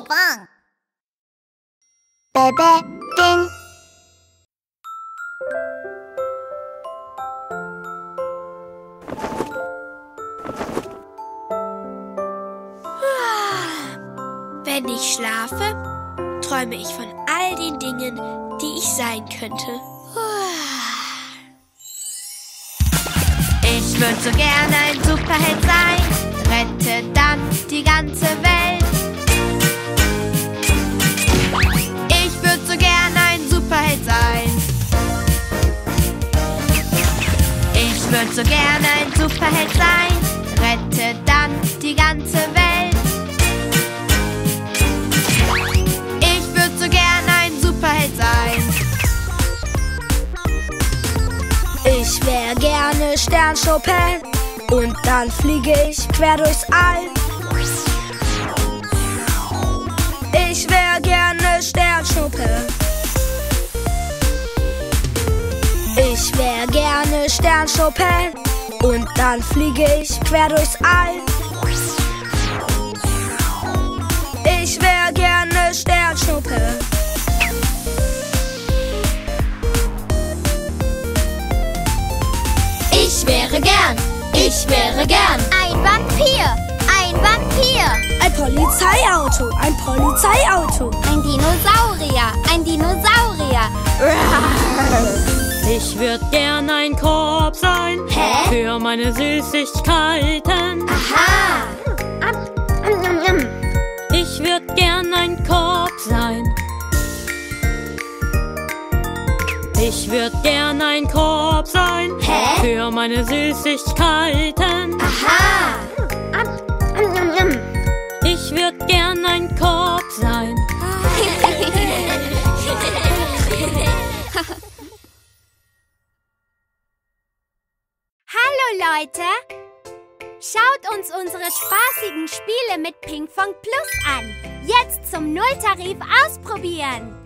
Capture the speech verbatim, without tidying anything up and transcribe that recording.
Bang. Bebe Ding. Wenn ich schlafe, träume ich von all den Dingen, die ich sein könnte. Ich würde so gerne ein Superheld sein, rette dann die ganze Welt. Ich würde so gerne ein Superheld sein. Ich würde so gerne ein Superheld sein, rette dann die ganze Welt. Ich würde so gerne ein Superheld sein. Ich wär gerne Sternschnuppe und dann fliege ich quer durchs All. Ich wär gerne Sternschnuppe. Ich wär gerne Sternschnuppe und dann fliege ich quer durchs All. Ich wär gerne Sternschnuppe. Ich wäre gern, ich wäre gern ein Vampir, ein Vampir. Ein Polizeiauto, ein Polizeiauto. Ein Dinosaurier, ein Dinosaurier. Ich würd gern ein Korb sein. Hä? Für meine Süßigkeiten. Aha. Ich würd gern ein Korb sein. Ich würd gern ein Korb sein. Hä? Für meine Süßigkeiten. Aha. Ich würd gern ein Korb sein. Hallo Leute! Schaut uns unsere spaßigen Spiele mit Pinkfong Plus an. Jetzt zum Nulltarif ausprobieren.